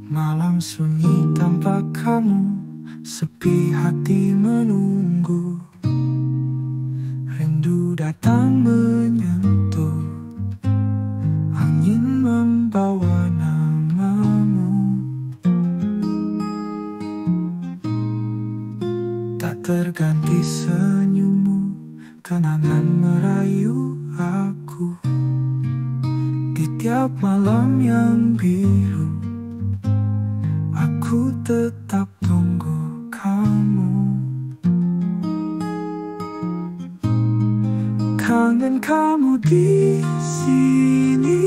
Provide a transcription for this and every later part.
Malam sunyi tanpa kamu, sepi hati menunggu. Rindu datang menyentuh, angin membawa namamu. Tak terganti senyummu, kenangan merayu aku. Di tiap malam yang biru, aku tetap tunggu kamu. Kangen kamu di sini,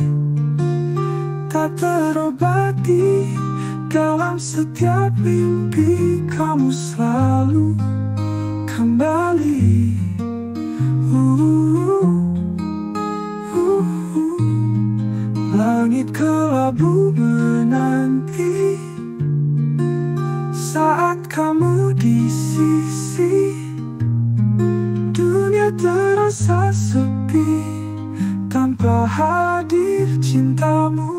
tak terobati. Dalam setiap mimpi kamu selalu kembali. Langit kelabu menanti saat kamu di sisi. Dunia terasa sepi tanpa hadir cintamu.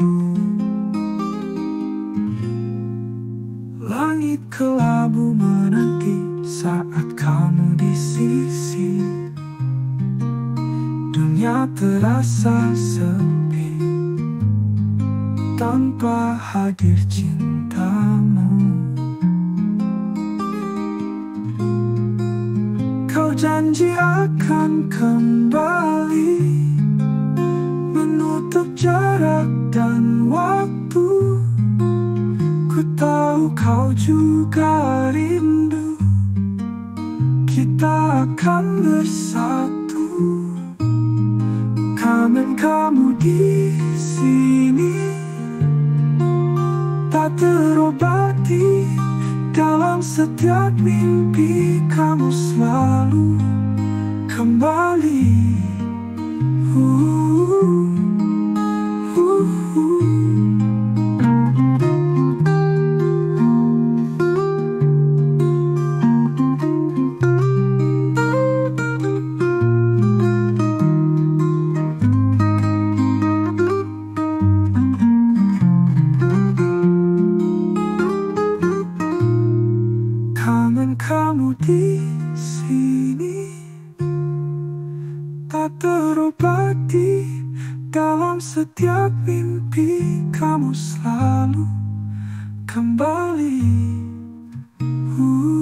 Langit kelabu menanti saat kamu di sisi. Dunia terasa sepi tanpa hadir cintamu. Kau janji akan kembali, menutup jarak dan waktu. Ku tahu kau juga rindu, kita akan bersatu. Kangen kamu di sini, tak terobati. Dalam setiap mimpi kamu selalu kembali. Kangen kamu di sini, tak terobati. Dalam setiap mimpi kamu selalu kembali.